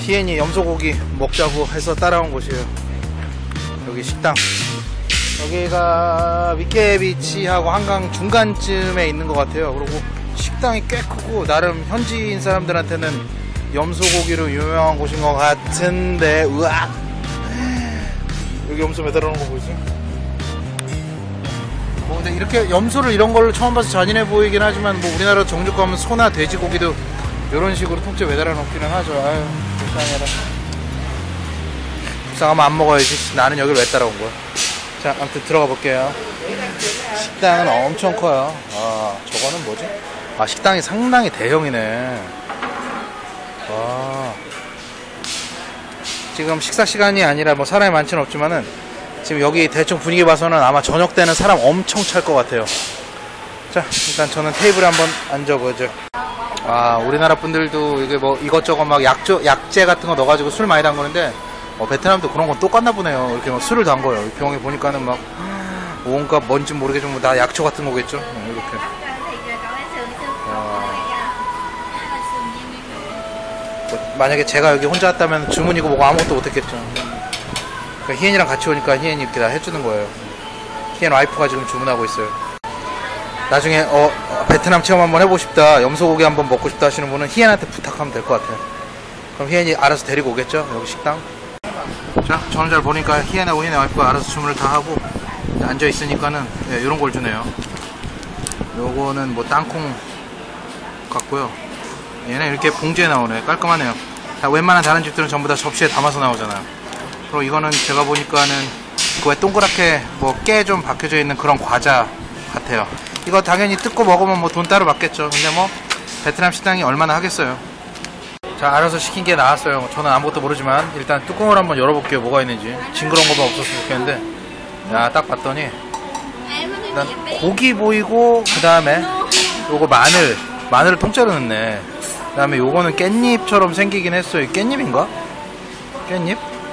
희엔이 염소고기 먹자고 해서 따라온 곳이에요. 여기 식당. 여기가 미케비치하고 한강 중간쯤에 있는 것 같아요. 그리고 식당이 꽤 크고 나름 현지인 사람들한테는 염소고기로 유명한 곳인 것 같은데, 으악! 여기 염소 매달아 놓은 거 보이지? 뭐 근데 이렇게 염소를 이런 걸로 처음 봐서 잔인해 보이긴 하지만, 뭐 우리나라 정육 가면 소나 돼지고기도 이런 식으로 통째 매달아 놓기는 하죠. 아유, 불쌍해라. 불쌍하면 안 먹어야지. 나는 여기를 왜 따라온 거야? 자, 아무튼 들어가 볼게요. 식당은 엄청 커요. 아, 저거는 뭐지? 아, 식당이 상당히 대형이네. 와. 지금 식사 시간이 아니라 뭐 사람이 많지는 없지만은 지금 여기 대충 분위기 봐서는 아마 저녁 때는 사람 엄청 찰 것 같아요. 자, 일단 저는 테이블에 한번 앉아보죠. 아, 우리나라 분들도 이게 뭐 이것저것 막 약재 같은 거 넣어가지고 술 많이 담그는데, 베트남도 그런 건 똑같나 보네요. 이렇게 막 술을 담궈요. 병에 보니까는 막 온갖 뭔지 모르겠지만 뭐 다 약초 같은 거겠죠. 이렇게. 만약에 제가 여기 혼자 왔다면 주문이고 뭐고 아무것도 못했겠죠. 그러니까 희엔이랑 같이 오니까 희엔이 이렇게 다 해주는 거예요. 희엔 와이프가 지금 주문하고 있어요. 나중에 베트남 체험 한번 해보고 싶다, 염소고기 한번 먹고 싶다 하시는 분은 희엔한테 부탁하면 될 것 같아요. 그럼 희엔이 알아서 데리고 오겠죠, 여기 식당. 자, 저는 잘 보니까 희엔하고 희엔의 와이프가 알아서 주문을 다 하고 앉아 있으니까는 이런 걸 주네요. 요거는 뭐 땅콩 같고요. 얘는 이렇게 봉지에 나오네. 깔끔하네요. 웬만한 다른 집들은 전부 다 접시에 담아서 나오잖아요. 그리고 이거는 제가 보니까는 그 왜 동그랗게 뭐 깨 좀 박혀져 있는 그런 과자 같아요. 이거 당연히 뜯고 먹으면 뭐 돈 따로 받겠죠. 근데 뭐 베트남 식당이 얼마나 하겠어요. 자, 알아서 시킨 게 나왔어요. 저는 아무것도 모르지만 일단 뚜껑을 한번 열어볼게요. 뭐가 있는지. 징그러운 거만 없었으면 좋겠는데, 야, 딱 봤더니 일단 고기 보이고, 그 다음에 요거 마늘을 통째로 넣네. 그 다음에 요거는 깻잎처럼 생기긴 했어요. 깻잎인가? 깻잎?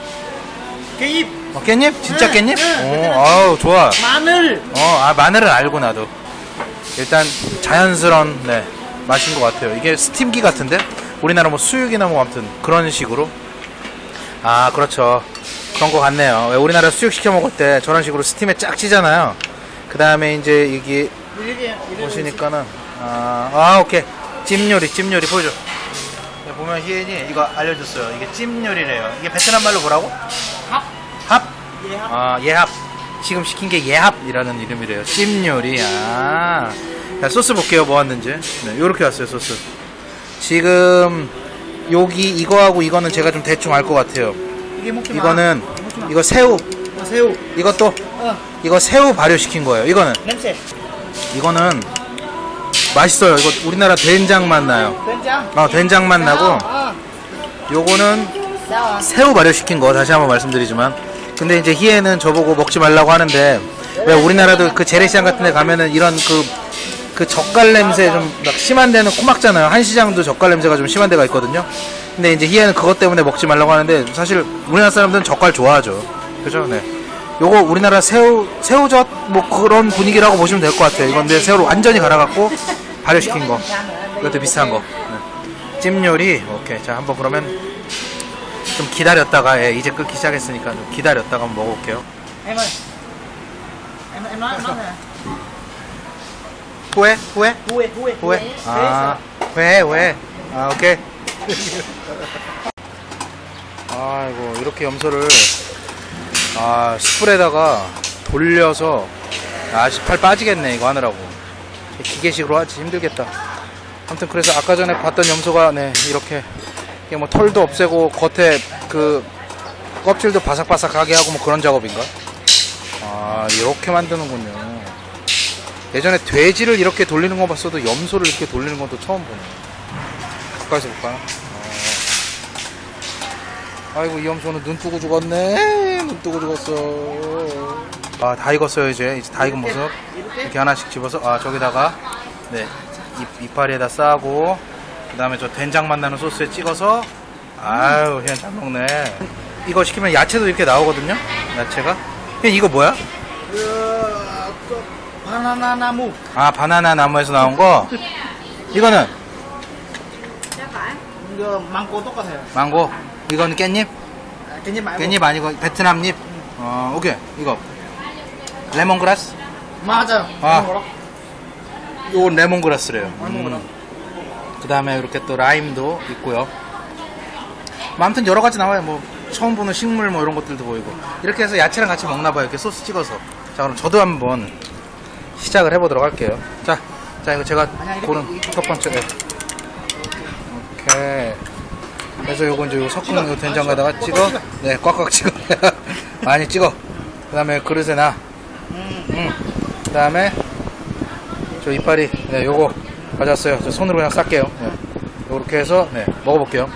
깻잎. 깻잎? 진짜 깻잎? 오, 아우, 좋아. 마늘. 마늘은 알고 나도. 일단 자연스러운 맛인 것 같아요. 이게 스팀기 같은데? 우리나라 뭐 수육이나 뭐 아무튼 그런 식으로. 아, 그렇죠. 그런 거 같네요. 왜 우리나라 수육 시켜 먹을 때 저런 식으로 스팀에 쫙 찌잖아요. 그 다음에 이제 이게 보시니까는 오케이. 찜요리 보여줘. 보면 희엔이 이거 알려줬어요. 이게 찜요리래요. 이게 베트남 말로 뭐라고? 합? 예합. 지금 시킨 게 예합이라는 이름이래요. 찜요리. 자, 소스 볼게요. 뭐 왔는지. 네, 요렇게 왔어요, 소스. 지금 여기 이거하고 이거는 제가 좀 대충 알 것 같아요. 이거는 이거 새우. 이것도 이거 새우 발효시킨 거예요. 냄새. 이거는 맛있어요. 이거 우리나라 된장 맛 나요. 된장? 된장 맛 나고, 요거는 새우 발효시킨 거, 다시 한번 말씀드리지만. 근데 이제 희애는 저보고 먹지 말라고 하는데, 왜 우리나라도 그 재래시장 같은 데 가면은 이런 그 젓갈 냄새 좀 막 심한 데는 코막잖아요. 한시장도 젓갈 냄새가 좀 심한 데가 있거든요. 근데 이제 희애는 그것 때문에 먹지 말라고 하는데, 사실 우리나라 사람들은 젓갈 좋아하죠. 그죠? 네. 요거 우리나라 새우젓 뭐 그런 분위기라고 보시면 될 것 같아요. 이건 근데 새우를 완전히 갈아갖고 발효시킨 거. 이것도 비슷한 거. 네. 찜요리. 오케이. 자, 한번 그러면 좀 기다렸다가, 이제 끓기 시작했으니까 좀 기다렸다가 한번 먹어볼게요. Em ơi. Em nói 후회? Huê. 회. 오케이. 아이고, 이렇게 염소를 숯불에다가 돌려서, 팔 빠지겠네, 이거 하느라고. 기계식으로 하지 힘들겠다. 아무튼 그래서 아까 전에 봤던 염소가 이렇게 이게 뭐 털도 없애고 겉에 그 껍질도 바삭바삭하게 하고 뭐 그런 작업인가? 이렇게 만드는군요. 예전에 돼지를 이렇게 돌리는 거 봤어도 염소를 이렇게 돌리는 건 또 처음 보네. 가까이서 볼까요? 아이고, 이 염소는 눈 뜨고 죽었네. 눈 뜨고 죽었어. 다 익었어요. 이제 다 익은 모습 이렇게 하나씩 집어서 저기다가 이파리에다 싸고, 그 다음에 저 된장 맛 나는 소스에 찍어서. 아유, 그냥 잘 먹네. 이거 시키면 야채도 이렇게 나오거든요. 야채가. 그냥 이거 뭐야? 바나나 나무. 바나나 나무에서 나온 거. 이거는 이거 망고 똑같아요. 망고. 이건 깻잎? Cái nhíp mãi 깻잎 아니고 베트남잎. 오케이. 이거 레몬그라스. 맞아요. 아. 이거 요건 레몬그라스래요. 레몬그라스. 그 다음에 이렇게 또 라임도 있고요. 뭐 아무튼 여러 가지 나와요. 뭐 처음 보는 식물 뭐 이런 것들도 보이고. 이렇게 해서 야채랑 같이 먹나봐요. 이렇게 소스 찍어서. 자, 그럼 저도 한번 시작을 해보도록 할게요. 자, 이거 제가 고른 첫 번째. 네. 오케이. 그래서 요거 이제 요 섞은 요 된장에다가 찍어. 네, 꽉꽉 찍어. 많이 찍어. 그 다음에 그릇에 놔. 그 다음에 저 이파리. 네, 요거 가져왔어요. 저 손으로 그냥 쌀게요. 네. 요렇게 해서 네, 먹어볼게요.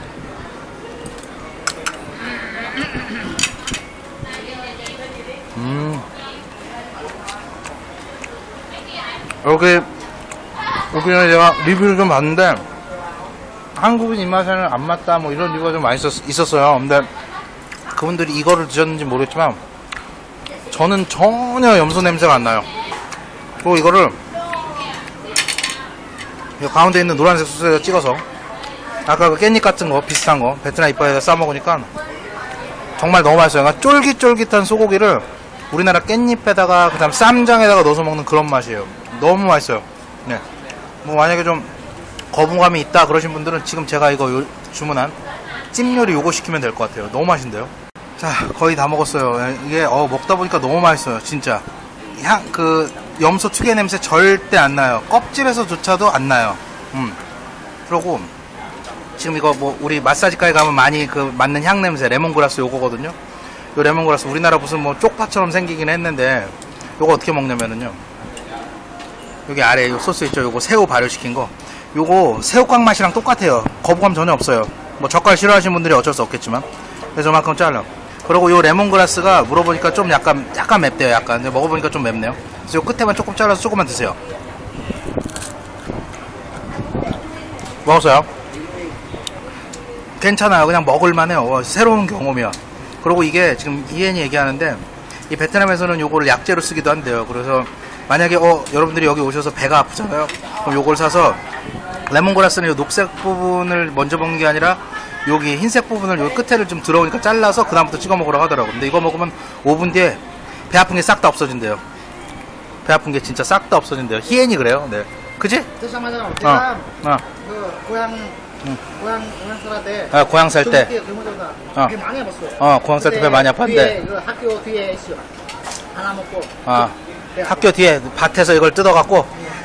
여기 제가 리뷰를 좀 봤는데 한국인 입맛에는 안 맞다 뭐 이런 리뷰가 좀 많이 있었어요. 근데 그분들이 이거를 드셨는지 모르겠지만 저는 전혀 염소 냄새가 안 나요. 그리고 이거를 이 가운데 있는 노란색 소스에 찍어서 아까 그 깻잎 같은 거 비슷한 거 베트남 이파리에다 싸 먹으니까 정말 너무 맛있어요. 그러니까 쫄깃쫄깃한 소고기를 우리나라 깻잎에다가 그다음 쌈장에다가 넣어서 먹는 그런 맛이에요. 너무 맛있어요. 네. 뭐 만약에 좀 거부감이 있다 그러신 분들은 지금 제가 이거 주문한 찜 요리 요거 시키면 될 것 같아요. 너무 맛있는데요. 자, 거의 다 먹었어요. 이게 먹다 보니까 너무 맛있어요. 진짜 그 염소 특유의 냄새 절대 안 나요. 껍질에서조차도 안 나요. 그러고 지금 이거 뭐 우리 마사지가에 가면 많이 그 맞는 향 냄새 레몬그라스 요거거든요. 요 레몬그라스 우리나라 무슨 뭐 쪽파처럼 생기긴 했는데 요거 어떻게 먹냐면은요. 여기 아래 요 소스 있죠. 요거 새우 발효시킨 거. 요거 새우깡 맛이랑 똑같아요. 거부감 전혀 없어요. 뭐 젓갈 싫어하시는 분들이 어쩔 수 없겠지만. 그래서 저만큼 잘라. 그리고 요 레몬그라스가 물어보니까 좀 약간 맵대요. 약간. 근데 먹어보니까 좀 맵네요. 그래서 요 끝에만 조금 잘라서 조금만 드세요. 먹었어요? 괜찮아요. 그냥 먹을만해요. 새로운 경험이야. 그리고 이게 지금 이엔이 얘기하는데 이 베트남에서는 요거를 약재로 쓰기도 한대요. 그래서 만약에 여러분들이 여기 오셔서 배가 아프잖아요. 그럼 요걸 사서 레몬그라스는 요 녹색 부분을 먼저 먹는 게 아니라 여기 흰색 부분을 요 끝에를 좀 들어오니까 잘라서 그 다음부터 찍어 먹으라고 하더라고. 근데 이거 먹으면 5분 뒤에 배 아픈 게 싹 다 없어진대요. 배 아픈 게 진짜 싹 다 없어진대요. 희엔이 그래요. 네. 그지? 잠깐만요. 제가 그 고향 살 때. 고향 살 때. 배 많이 아팠어요. 고향 살 때 배 많이 아팠는데. 그 학교 뒤에 있어요. 하나 먹고. 학교 뒤에 밭에서 이걸 뜯어갖고.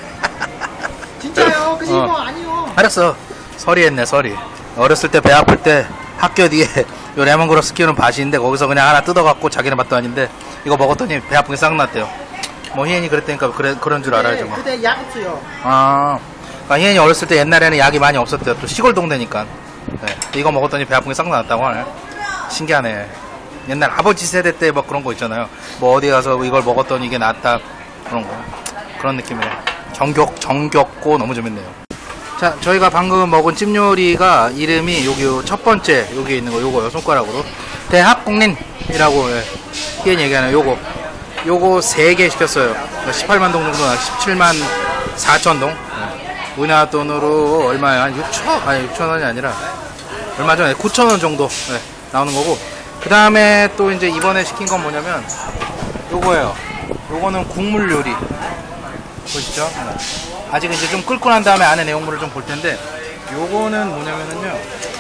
진짜요? 그지 뭐 아니요. 알았어. 서리했네 서리. 어렸을 때 배 아플 때 학교 뒤에 요 레몬그라스 키우는 밭이 있는데 거기서 그냥 하나 뜯어갖고 자기네 밭도 아닌데 이거 먹었더니 배 아픈 게 싹 났대요. 뭐 희엔이 그랬다니까 그런 줄 알아야죠. 뭐. 그때 약 없어요. 그러니까 희엔이 어렸을 때 옛날에는 약이 많이 없었대요. 또 시골 동네니까. 네. 이거 먹었더니 배 아픈 게 싹 났다고 하네. 신기하네. 옛날 아버지 세대 때 막 그런 거 있잖아요. 뭐 어디 가서 이걸 먹었더니 이게 낫다 그런 거. 그런 느낌이에요. 정겹고 너무 재밌네요. 자, 저희가 방금 먹은 찜 요리가 이름이 여기 첫 번째 여기 있는 거 요거요. 손가락으로 대합국린이라고 희엔 얘기하는 요거 3개 시켰어요. 18만 동 정도 나 17만 4천 동. 우리나라 돈으로 얼마야? 한 6천 원이 아니라 얼마 전에 9천 원 정도 나오는 거고. 그 다음에 또 이제 이번에 시킨 건 뭐냐면 요거예요. 요거는 국물 요리 보시죠. 아직 이제 좀 끓고 난 다음에 안에 내용물을 좀 볼 텐데 요거는 뭐냐면은요.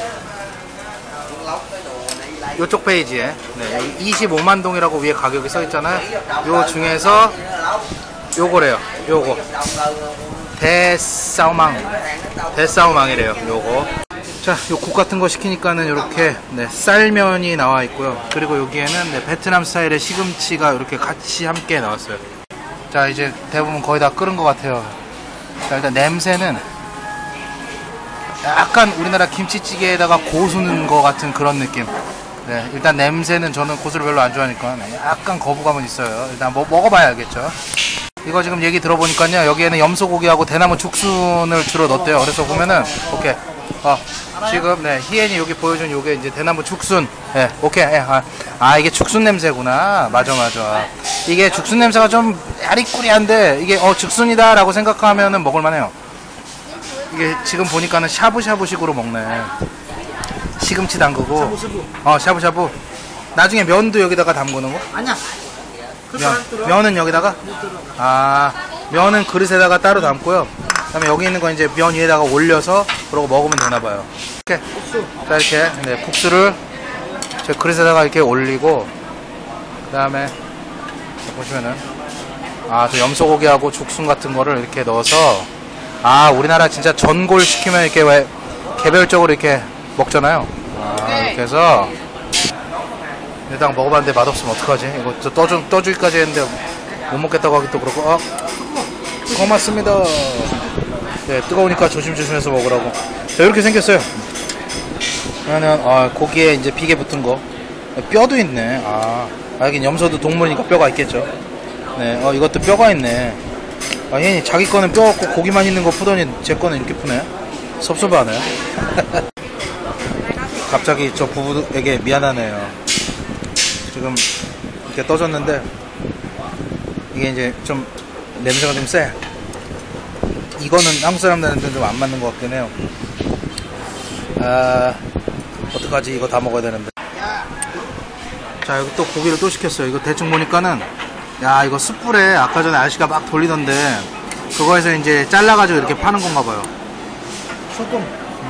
요쪽 페이지에 25만 동이라고 위에 가격이 써 있잖아요. 요 중에서 요거래요. 요거 대싸우망이래요. 요거. 자, 요 국 같은 거 시키니까는 이렇게 쌀면이 나와 있고요. 그리고 여기에는 베트남 스타일의 시금치가 이렇게 같이 함께 나왔어요. 자, 이제 대부분 거의 다 끓은 것 같아요. 자, 일단 냄새는 약간 우리나라 김치찌개에다가 고수 넣은 것 같은 그런 느낌. 네, 일단 냄새는 저는 고수를 별로 안 좋아하니까 약간 거부감은 있어요. 일단 먹어봐야 알겠죠. 이거 지금 얘기 들어보니까요, 여기에는 염소고기하고 대나무 죽순을 주로 넣었대요. 그래서 보면은 오케이. 지금 희엔이 여기 보여준 요게 이제 대나무 죽순. 오케이. 이게 죽순 냄새구나. 맞아. 이게 죽순 냄새가 좀 야리꾸리한데 이게 죽순이다라고 생각하면은 먹을만해요. 이게 지금 보니까는 샤브샤브식으로 먹네. 시금치 담그고. 샤브샤브. 샤브샤브. 나중에 면도 여기다가 담그는 거? 아니야. 면은 여기다가? 면은 그릇에다가 따로 담고요. 그다음에 여기 있는 거 이제 면 위에다가 올려서 그러고 먹으면 되나 봐요. 이렇게. 자, 이렇게. 네, 국수를 제 그릇에다가 이렇게 올리고, 그다음에 보시면은 저 염소고기하고 죽순 같은 거를 이렇게 넣어서, 우리나라 진짜 전골 시키면 이렇게 왜 개별적으로 이렇게 먹잖아요. 이렇게 해서 일단 먹어봤는데 맛없으면 어떡하지? 이거 떠주기까지 했는데 못 먹겠다고 하기 또 그렇고. 고맙습니다. 네, 뜨거우니까 조심조심해서 먹으라고. 자, 이렇게 생겼어요. 그러면 고기에 이제 비계 붙은 거, 뼈도 있네. 여긴 염소도 동물이니까 뼈가 있겠죠. 네, 이것도 뼈가 있네. 얘는 자기 거는 뼈 없고 고기만 있는 거 푸더니 제 거는 이렇게 푸네. 섭섭하네. 갑자기 저 부부에게 미안하네요. 지금 이렇게 떠졌는데 이게 이제 좀 냄새가 좀 세. 이거는 한국 사람들한테는 좀 안 맞는 것 같긴 해요. 어떡하지? 이거 다 먹어야 되는데. 자, 여기 또 고기를 또 시켰어요. 이거 대충 보니까는, 이거 숯불에 아까 전에 아저씨가 막 돌리던데, 그거에서 이제 잘라가지고 이렇게 파는 건가 봐요. 소금.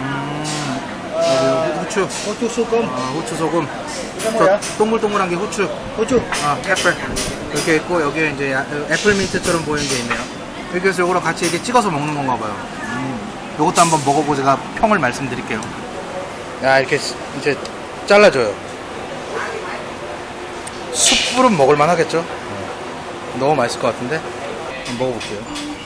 후추. 고추 소금. 후추, 소금. 뭐야? 저 동글동글한 게 후추. 고추. 애플. 이렇게 있고, 여기에 이제 애플민트처럼 보이는 게 있네요. 이렇게 해서 이거랑 같이 이렇게 찍어서 먹는 건가 봐요. 요것도 한번 먹어보고 제가 평을 말씀드릴게요. 이렇게 이제 잘라줘요. 숯불은 먹을만 하겠죠? 너무 맛있을 것 같은데? 한번 먹어볼게요.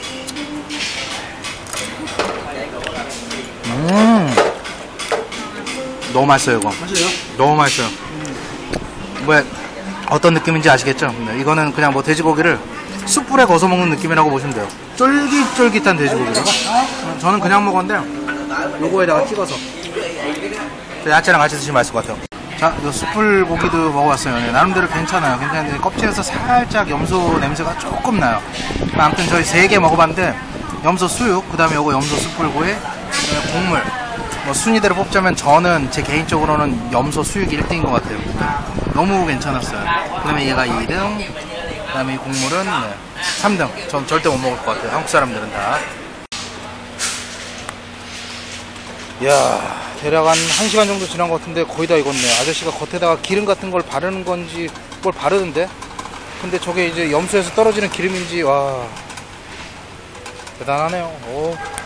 너무 맛있어요, 이거. 맛있어요? 너무 맛있어요. 왜, 어떤 느낌인지 아시겠죠? 네, 이거는 그냥 뭐 돼지고기를 숯불에 거서 먹는 느낌이라고 보시면 돼요. 쫄깃쫄깃한 돼지고기를. 저는 그냥 먹었는데, 요거에다가 찍어서. 야채랑 같이 드시면 맛있을 것 같아요. 자, 이 숯불 고기도 먹어봤어요. 네, 나름대로 괜찮아요. 괜찮은데 껍질에서 살짝 염소 냄새가 조금 나요. 아무튼 저희 3개 먹어봤는데 염소 수육, 그 다음에 요거 염소 숯불구이, 국물. 뭐 순위대로 뽑자면 저는 제 개인적으로는 염소 수육이 1등인 것 같아요. 너무 괜찮았어요. 그 다음에 얘가 2등, 그 다음에 이 국물은 3등. 전 절대 못 먹을 것 같아요. 한국 사람들은 다. 이야, 대략 한 1시간 정도 지난 것 같은데 거의 다 익었네. 아저씨가 겉에다가 기름 같은 걸 바르는 건지 뭘 바르는데, 근데 저게 이제 염소에서 떨어지는 기름인지, 와, 대단하네요. 오.